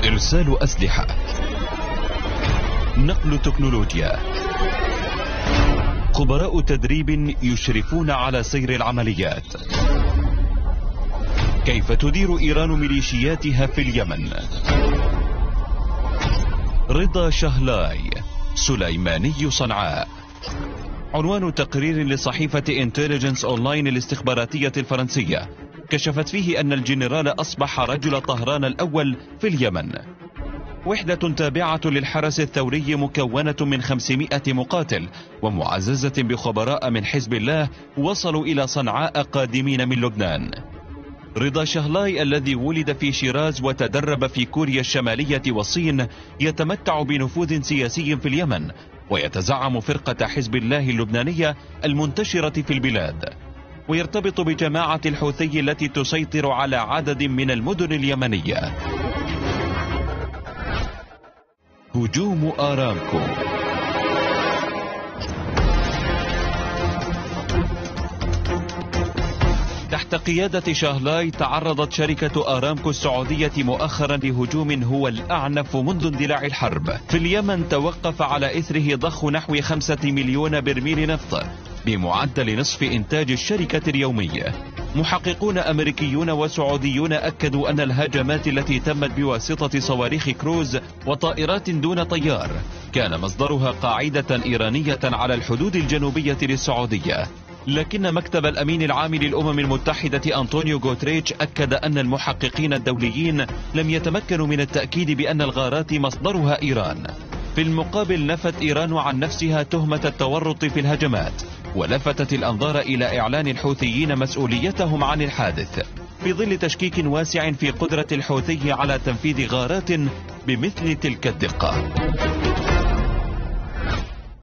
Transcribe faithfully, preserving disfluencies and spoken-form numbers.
إرسال أسلحة، نقل تكنولوجيا، خبراء تدريب يشرفون على سير العمليات. كيف تدير إيران ميليشياتها في اليمن؟ رضا شهلاي، سليماني صنعاء. عنوان تقرير لصحيفة انتليجنس أونلاين الاستخباراتية الفرنسية كشفت فيه أن الجنرال أصبح رجل طهران الأول في اليمن. وحدة تابعة للحرس الثوري مكونة من خمسمائة مقاتل ومعززة بخبراء من حزب الله وصلوا إلى صنعاء قادمين من لبنان. رضا شهلاي الذي ولد في شيراز وتدرب في كوريا الشمالية والصين يتمتع بنفوذ سياسي في اليمن، ويتزعم فرقة حزب الله اللبنانية المنتشرة في البلاد، ويرتبط بجماعة الحوثي التي تسيطر على عدد من المدن اليمنية. هجوم آرامكو. تحت قيادة شهلاي تعرضت شركة آرامكو السعودية مؤخرا لهجوم هو الأعنف منذ اندلاع الحرب. في اليمن توقف على إثره ضخ نحو خمسة مليون برميل نفط بمعدل نصف إنتاج الشركة اليومي. محققون أمريكيون وسعوديون أكدوا أن الهجمات التي تمت بواسطة صواريخ كروز وطائرات دون طيار كان مصدرها قاعدة إيرانية على الحدود الجنوبية للسعودية. لكن مكتب الأمين العام للأمم المتحدة أنطونيو غوتريتش أكد أن المحققين الدوليين لم يتمكنوا من التأكيد بأن الغارات مصدرها إيران. في المقابل نفت إيران عن نفسها تهمة التورط في الهجمات، ولفتت الأنظار إلى إعلان الحوثيين مسؤوليتهم عن الحادث في ظل تشكيك واسع في قدرة الحوثي على تنفيذ غارات بمثل تلك الدقة.